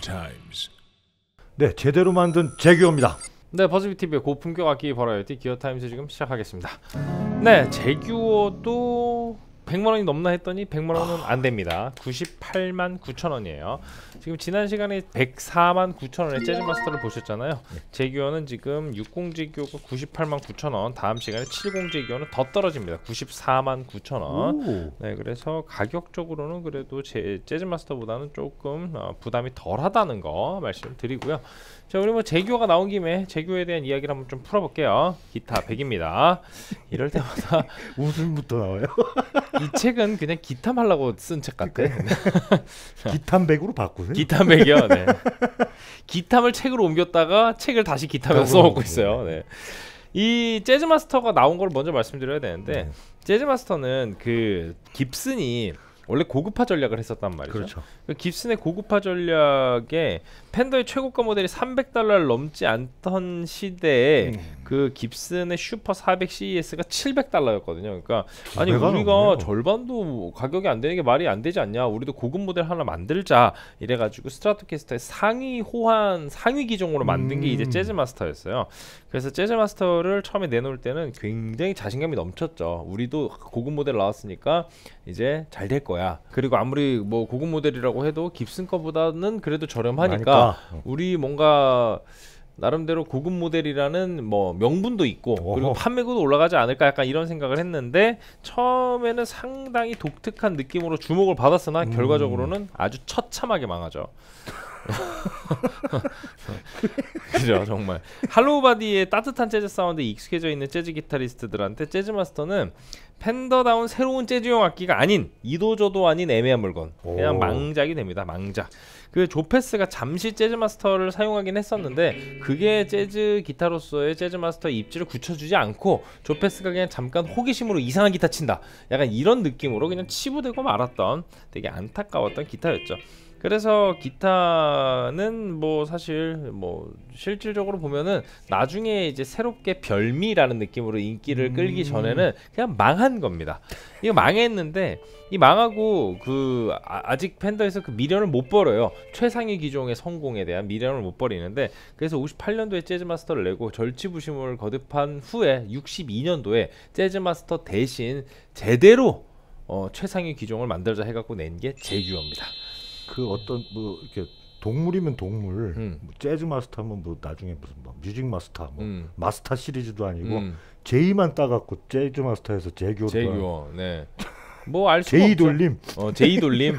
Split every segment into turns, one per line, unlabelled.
Times.
네, 제대로 만든 제규어입니다.
네, 버즈비TV의 고품격 악기 버라이어티 기어타임즈 지금 시작하겠습니다. 네, 제규어도 100만원이 넘나 했더니 100만원은 안됩니다. 98만 9천원이에요 지금 지난 시간에 104만 9천원의 재즈마스터를 보셨잖아요. 제규어는 지금 60 제규어가 98만 9천원, 다음 시간에 70 제규어는 더 떨어집니다. 94만 9천원. 네, 그래서 가격적으로는 그래도 재즈마스터보다는 조금 부담이 덜하다는 거 말씀드리고요. 자, 우리 뭐 제규어가 나온 김에 제규어에 대한 이야기를 한번 좀 풀어볼게요. 기타 100입니다. 이럴 때마다
웃음부터 나와요.
이 책은 그냥 기탐 하려고 쓴 책 같아.
기탐 100으로 바꾸세요?
기탐 100이요. 네. 기탐을 책으로 옮겼다가 책을 다시 기탐에서 써먹고 있어요. 네. 이 재즈마스터가 나온 걸 먼저 말씀드려야 되는데, 재즈마스터는 그 깁슨이 원래 고급화 전략을 했었단 말이죠.
그렇죠.
그 깁슨의 고급화 전략에 펜더의 최고가 모델이 $300를 넘지 않던 시대에 그 깁슨의 슈퍼 400 CES가 $700였거든요. 그러니까 아니 우리가
넘네요.
절반도 가격이 안 되는 게 말이 안 되지 않냐, 우리도 고급 모델 하나 만들자 이래가지고 스트라토캐스터의 상위 호환 상위 기종으로 만든 게 이제 재즈마스터였어요. 그래서 재즈마스터를 처음에 내놓을 때는 굉장히 자신감이 넘쳤죠. 우리도 고급 모델 나왔으니까 이제 잘 될 거야. 그리고 아무리 뭐 고급 모델이라고 해도 깁슨 거보다는 그래도 저렴하니까 우리 뭔가 나름대로 고급 모델이라는 뭐 명분도 있고 그리고 판매고도 올라가지 않을까, 약간 이런 생각을 했는데 처음에는 상당히 독특한 느낌으로 주목을 받았으나 결과적으로는 아주 처참하게 망하죠. 그죠, 정말 할로우 바디의 따뜻한 재즈 사운드에 익숙해져 있는 재즈 기타리스트들한테 재즈마스터는 펜더다운 새로운 재즈용 악기가 아닌 이도저도 아닌 애매한 물건, 그냥 망작이 됩니다. 망작. 그 조페스가 잠시 재즈마스터를 사용하긴 했었는데 그게 재즈 기타로서의 재즈마스터의 입지를 굳혀주지 않고 조페스가 그냥 잠깐 호기심으로 이상한 기타 친다, 약간 이런 느낌으로 그냥 치부되고 말았던 되게 안타까웠던 기타였죠. 그래서 기타는 뭐 사실 뭐 실질적으로 보면은 나중에 이제 새롭게 별미라는 느낌으로 인기를 끌기 전에는 그냥 망한 겁니다. 이거 망했는데 이 망하고 그 아직 펜더에서 그 미련을 못 버려요. 최상위 기종의 성공에 대한 미련을 못 버리는데, 그래서 58년도에 재즈마스터를 내고 절치부심을 거듭한 후에 62년도에 재즈마스터 대신 제대로 최상위 기종을 만들자 해갖고 낸 게 제규어입니다.
그 어떤 뭐 이렇게 동물이면 동물, 뭐 재즈 마스터 하면 뭐 나중에 무슨 뭐 뮤직 마스터, 뭐 마스터 시리즈도 아니고 제이만 따갖고 재즈 마스터에서 제규어로.
제규어, 네. 뭐 알 수가
제이 돌림.
제이 돌림.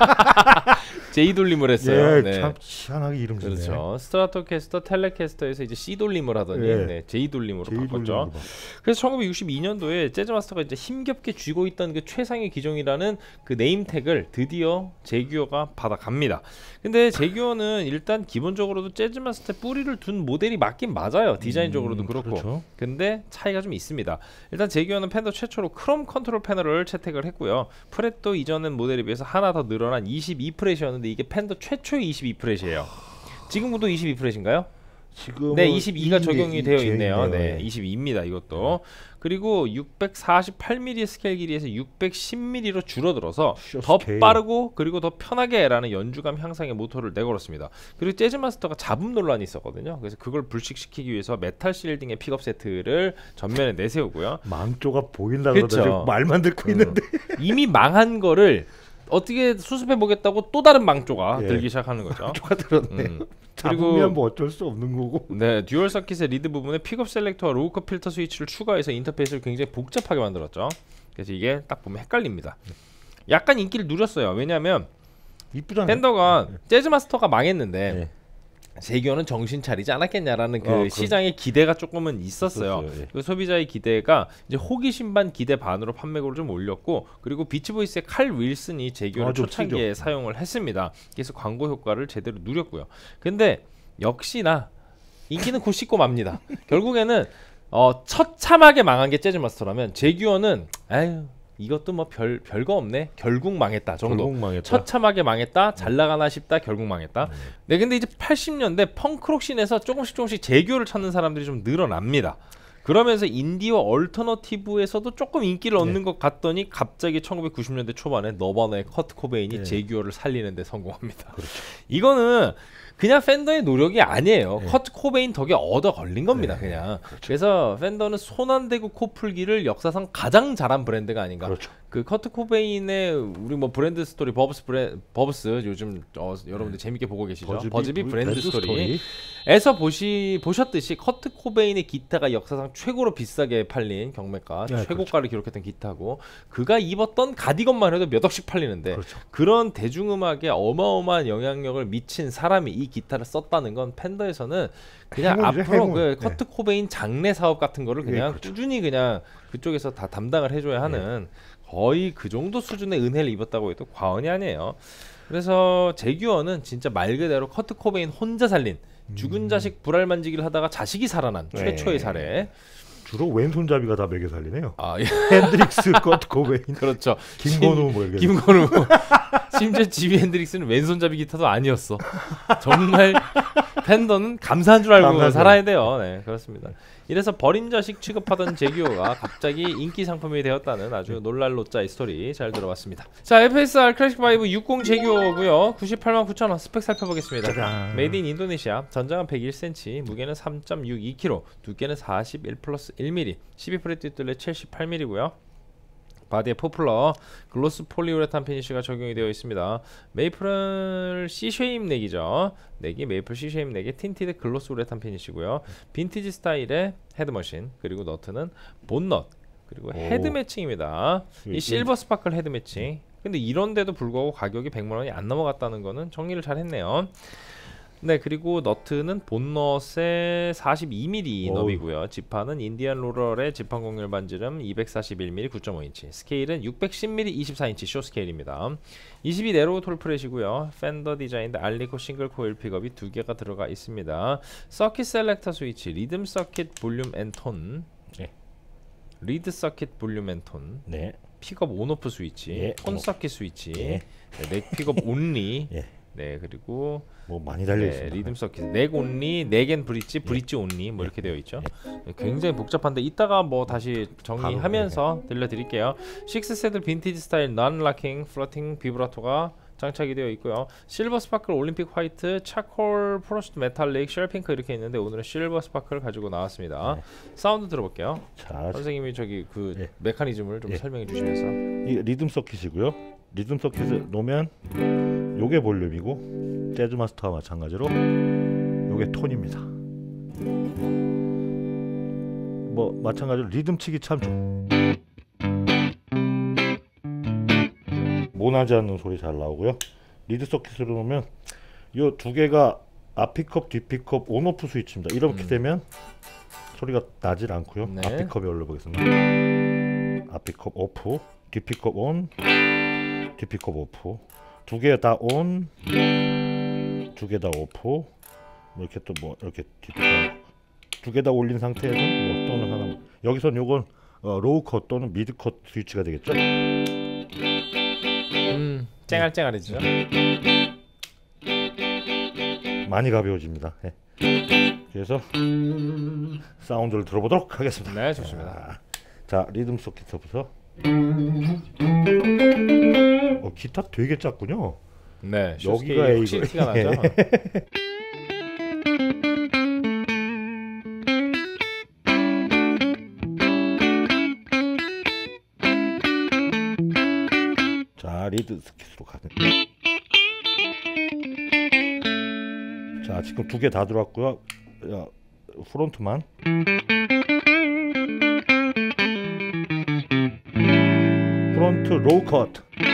제이 돌림을 했어요.
예,
네.
참 희한하게 이름 짓네.
그렇죠. 스트라토캐스터, 텔레캐스터에서 이제 C 돌림을 하더니 네, 제이 돌림으로 바꿨죠. 그래서 1962년도에 재즈마스터가 이제 힘겹게 쥐고 있던 그 최상위 기종이라는 그 네임택을 드디어 제규어가 받아갑니다. 근데 제규어는 일단 기본적으로도 재즈마스터에 뿌리를 둔 모델이 맞긴 맞아요. 디자인적으로도 그렇고.
그렇죠.
근데 차이가 좀 있습니다. 일단 제규어는 펜더 최초로 크롬 컨트롤 패널을 채택을 했고요. 프렛도 이전의 모델에 비해서 하나 더 늘어난 22프렛이었는데 이게 펜더 최초의 22프렛이에요. 지금도 22프렛인가요?
지금
네, 22가 적용이 되어 있네요. 네, 22입니다. 이것도. 그리고 648mm 스케일 길이에서 610mm로 줄어들어서 더 빠르고 그리고 더 편하게라는 연주감 향상의 모토를 내걸었습니다. 그리고 재즈마스터가 잡음 논란이 있었거든요. 그래서 그걸 불식시키기 위해서 메탈 실딩의 픽업 세트를 전면에 내세우고요.
망조가 보인다
그렇죠.
그러다 말만 듣고 있는데
이미 망한 거를 어떻게 수습해 보겠다고 또 다른 망조가 들기 시작하는 거죠.
망조가 들었네. 잡으면 뭐 어쩔 수 없는 거고.
네, 듀얼 서킷의 리드 부분에 픽업 셀렉터와 로우컷 필터 스위치를 추가해서 인터페이스를 굉장히 복잡하게 만들었죠. 그래서 이게 딱 보면 헷갈립니다. 약간 인기를 누렸어요. 왜냐하면
이쁘잖아요.
펜더가 재즈마스터가 망했는데 제규어는 정신 차리지 않았겠냐라는 그 시장의 기대가 조금은 있었어요. 그 소비자의 기대가 이제 호기심 반 기대 반으로 판매고를 좀 올렸고, 그리고 비치보이스의 칼 윌슨이 제규어를 초창기에 사용을 했습니다. 그래서 광고 효과를 제대로 누렸고요. 근데 역시나 인기는 곧 식고 맙니다. 결국에는 처참하게 망한 게 재즈마스터라면 제규어는 에휴 이것도 뭐 별거 없네, 결국 망했다 정도.
결국 망했다.
처참하게 망했다, 잘 나가나 싶다, 결국 망했다. 네, 근데 이제 80년대 펑크록 씬에서 조금씩 제규어를 찾는 사람들이 좀 늘어납니다. 그러면서 인디와 얼터너티브에서도 조금 인기를 얻는 것 같더니 갑자기 1990년대 초반에 너바나의 커트 코베인이 제규어를 살리는 데 성공합니다.
그렇죠.
이거는 그냥 팬더의 노력이 아니에요. 커트 코베인 덕에 얻어 걸린 겁니다. 그냥.
그렇죠.
그래서 팬더는 손 안 대고 코 풀기를 역사상 가장 잘한 브랜드가 아닌가.
그렇죠.
그 커트 코베인의 우리 뭐 브랜드 스토리 버브스 요즘 여러분들 재밌게 보고 계시죠? 버즈비 브랜드 스토리에서 보셨듯이 커트 코베인의 기타가 역사상 최고로 비싸게 팔린 경매가 최고가를 그렇죠. 기록했던 기타고 그가 입었던 가디건만 해도 몇 억씩 팔리는데
그렇죠.
그런 대중음악에 어마어마한 영향력을 미친 사람이 이 기타를 썼다는 건 팬더에서는 그냥 앞으로 그 커트 코베인 장례 사업 같은 거를 그냥 그렇죠. 꾸준히 그냥 그쪽에서 다 담당을 해줘야 하는 거의 그 정도 수준의 은혜를 입었다고 해도 과언이 아니에요. 그래서 제규어는 진짜 말 그대로 커트 코베인 혼자 살린 죽은 자식 불알만지기를 하다가 자식이 살아난 최초의 사례.
주로 왼손잡이가 다 매겨 살리네요.
아, 예.
핸드릭스, 커트 코베인,
그렇죠.
김건우 뭐 이렇게.
김건우. 심지어 지미 핸드릭스는 왼손잡이 기타도 아니었어. 정말 팬더는 감사한 줄 알고 살아야 돼요. 네, 그렇습니다. 이래서 버린 자식 취급하던 제규어가 갑자기 인기 상품이 되었다는 아주 놀랄로짜의 스토리 잘 들어봤습니다. 자, FSR 클래식 5 60 제규어고요. 989,000원 스펙 살펴보겠습니다. 짜잔. 메이드 인 인도네시아, 전장은 101cm, 무게는 3.62kg, 두께는 41 플러스 1mm, 12프렛 뒷둘레 78mm고요. 바디에 포플러, 글로스 폴리우레탄 피니쉬가 적용이 되어 있습니다. 메이플은 C-쉐입 넥이죠. 넥이 메이플 C-쉐입 넥의 틴티드 글로스 우레탄 피니쉬고요. 빈티지 스타일의 헤드머신, 그리고 너트는 본넛, 그리고 헤드 매칭입니다. 이 실버 스파클 헤드 매칭. 근데 이런데도 불구하고 가격이 100만원이 안 넘어갔다는 거는 정리를 잘 했네요. 네, 그리고 너트는 본넛의 42mm 너비고요. 지판은 인디안 로럴의 지판 공률 반지름 241mm 9.5인치, 스케일은 610mm 24인치 쇼 스케일입니다. 22 네로우 톨프렛이고요. 팬더 디자인드 알리코 싱글 코일 픽업이 2개가 들어가 있습니다. 서킷 셀렉터 스위치, 리듬 서킷 볼륨 앤 톤, 리드 서킷 볼륨 앤 톤, 픽업 온오프 스위치, 톤 서킷 스위치, 넥 픽업 온리, 네, 그리고
뭐 많이 달려 있습니다.
리듬 서킷, 넥 온리, 넥 앤 브릿지 온리 뭐 이렇게 되어 있죠. 굉장히 복잡한데 이따가 뭐 다시 정리하면서 들려드릴게요. 6세들 빈티지 스타일 넌 락킹 플러팅 비브라토가 장착이 되어 있고요. 실버 스파클 올림픽 화이트, 차콜 프로스트 메탈릭, 쉘 핑크 이렇게 있는데 오늘은 실버 스파클 가지고 나왔습니다. 사운드 들어볼게요.
자,
선생님이 저기 그 메커니즘을 좀 설명해 주시면서.
이 리듬 서킷이고요. 리듬 서킷을 놓으면 요게 볼륨이고 재즈 마스터와 마찬가지로 요게 톤입니다. 뭐 마찬가지로 리듬 치기 참 모나지 않는 소리 잘 나오고요. 리드 서킷으로 놓으면 요 두 개가 앞피컵 뒷피컵 온오프 스위치입니다. 이렇게 되면 소리가 나질 않고요. 앞피컵에 올려보겠습니다. 앞피컵 오프, 뒷피컵 온, 뒷피컵 오프, 두 개 다 온, 두 개 다 오프, 뭐 이렇게 또 뭐 이렇게 뒷피컵 두 개 다 올린 상태에서 뭐 또는 하나 여기선 요건 로우 컷 또는 미드 컷 스위치가 되겠죠.
쨍알쨍알해지죠.
많이 가벼워집니다. 그래서 사운드를 들어보도록 하겠습니다.
네, 좋습니다.
자, 리듬 서킷부터. 기타 되게 작군요.
네,
여기가
A고 티가 나죠.
자, 리드 스킷으로 가는. 자, 지금 두 개 다 들어왔고요. 프론트만. 프론트 로우 컷.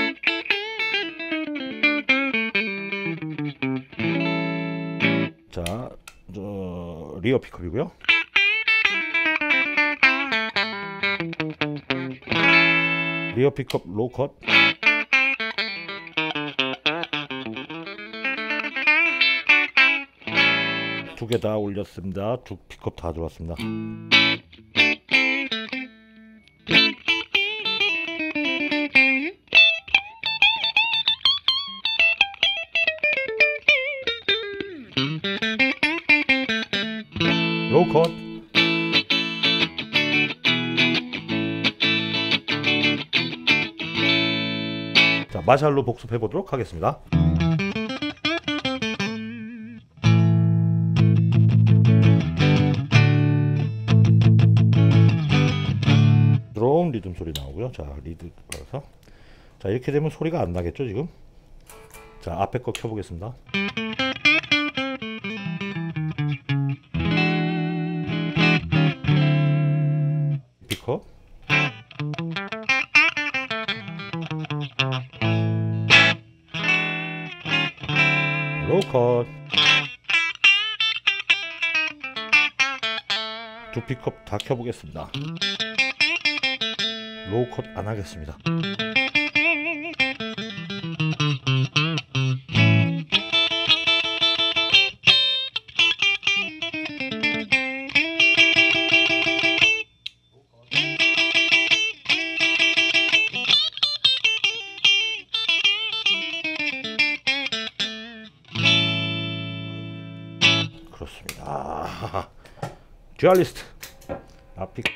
자, 리어 픽업이고요. 리어 픽업 로우 컷. 두 개 다 올렸습니다. 두 픽업 다 들어왔습니다. 로우 컷. 마샬로 복습해 보도록 하겠습니다. 드럼 리듬 소리 나오고요. 자, 리드 걸어서. 자, 이렇게 되면 소리가 안 나겠죠, 지금? 자, 앞에 거 켜보겠습니다. B컷. 로우컷. 두 B컷 다 켜보겠습니다. 로우컷 안 하겠습니다. 그렇습니다. 듀얼리스트 아픽.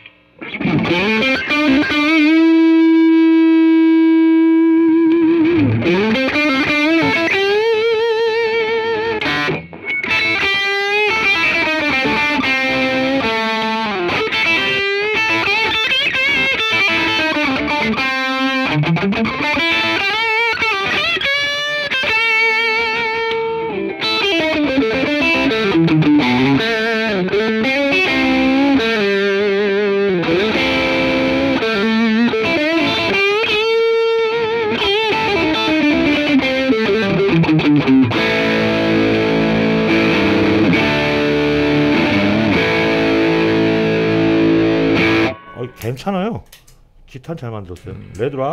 괜찮아요. 기타는 잘 만들었어요. 레드라.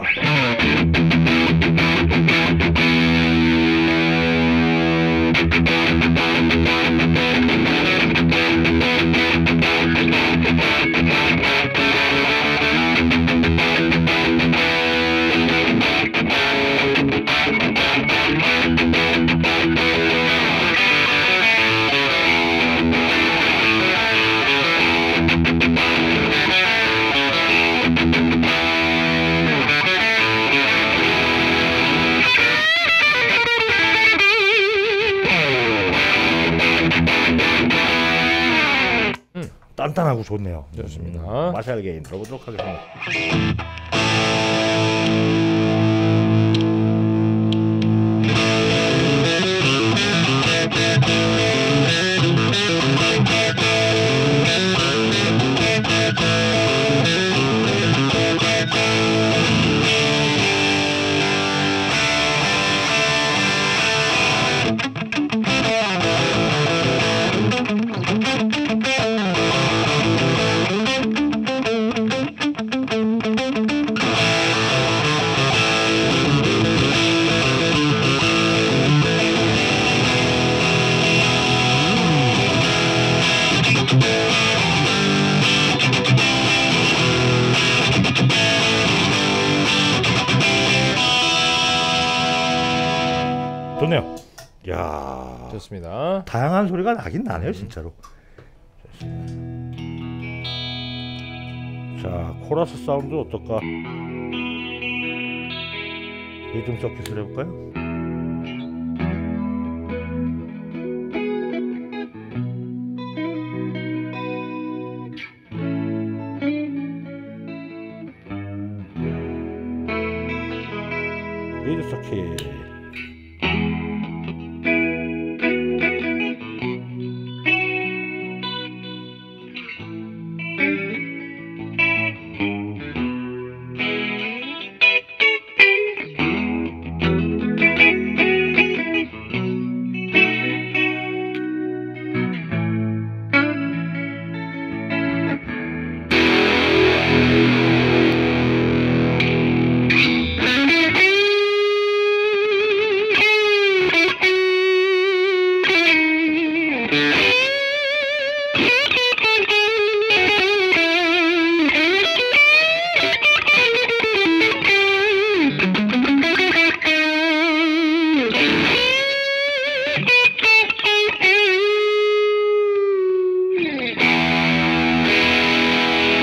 단단하고 좋네요.
좋습니다.
마샬 게인 들어보도록 하겠습니다. 좋네요. 야,
좋습니다.
다양한 소리가 나긴 나네요, 진짜로. 자, 코러스 사운드 어떨까? 리듬 서킷을 해볼까요? 리듬 서킷.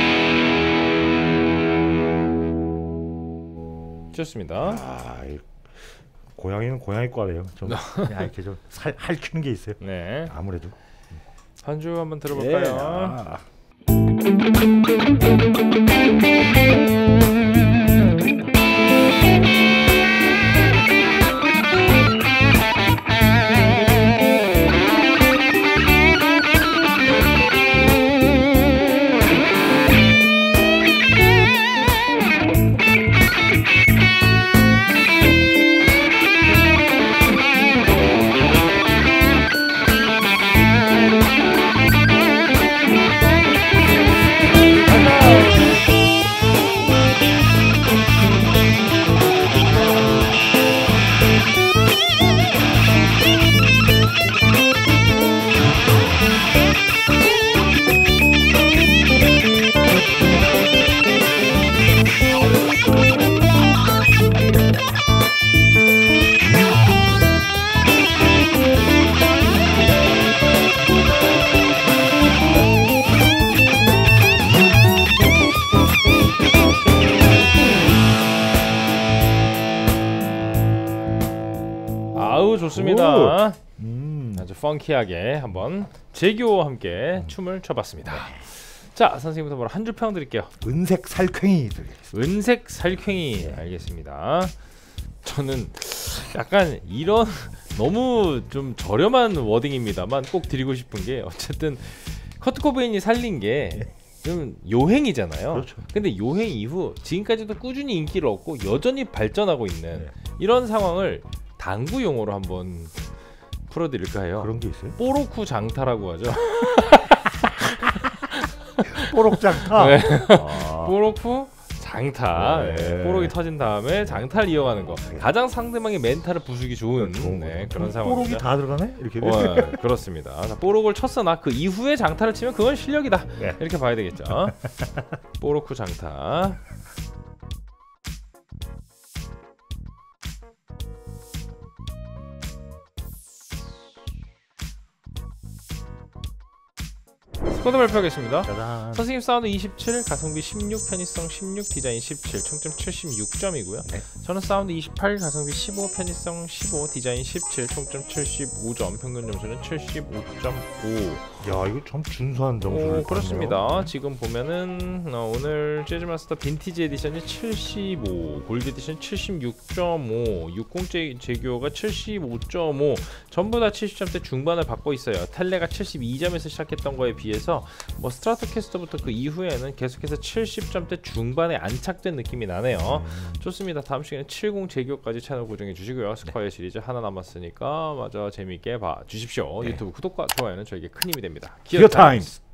좋습니다.
아, 고양이는 고양이과래요. 좀 그냥 이렇게 좀 할퀴는 게 있어요.
네.
아무래도.
반주 한번 들어볼까요? 아우 좋습니다. 아주 펑키하게 한번 재규와 함께 춤을 춰봤습니다. 자 선생님부터 뭐라 한 줄 평 드릴게요.
은색 살쾡이.
은색 살쾡이. 알겠습니다. 저는 약간 이런 너무 좀 저렴한 워딩입니다만 꼭 드리고 싶은 게 어쨌든 커트 코베인이 살린 게 좀 요행이잖아요.
그렇죠.
근데 요행 이후 지금까지도 꾸준히 인기를 얻고 여전히 발전하고 있는 이런 상황을 당구 용어로 한번 풀어드릴까 해요.
그런 게 있어요?
뽀로쿠 장타라고 하죠.
뽀록장타.
네. 뽀로쿠 장타.
네.
뽀록이 터진 다음에 장타를 이어가는 거. 가장 상대방의 멘탈을 부수기 좋은 그런 상황입니다.
뽀록이 다 들어가네? 이렇게.
그렇습니다. 뽀록을 쳤으나 그 이후에 장타를 치면 그건 실력이다.
네.
이렇게 봐야 되겠죠. 뽀로쿠 장타. 스쿼드 발표하겠습니다.
짜잔.
선생님 사운드 27, 가성비 16, 편의성 16, 디자인 17, 총점 76점이고요.
네.
저는 사운드 28, 가성비 15, 편의성 15, 디자인 17, 총점 75점, 평균 점수는 75.5.
야 이거 참 준수한 점수를
그렇습니다.
받네요.
지금 보면은 오늘 재즈마스터 빈티지 에디션이 75, 골드 에디션 76.5, 60 제규어가 75.5, 전부 다 70점대 중반을 받고 있어요. 텔레가 72점에서 시작했던 거에 비해서 뭐 스트라토캐스터부터 그 이후에는 계속해서 70점대 중반에 안착된 느낌이 나네요. 좋습니다. 다음 시간에 70 제규어까지 채널 고정해 주시고요. 스콰이어 시리즈 하나 남았으니까 마저 재미있게 봐 주십시오. 유튜브 구독과 좋아요는 저에게 큰 힘이 됩니다.
기어 타임스.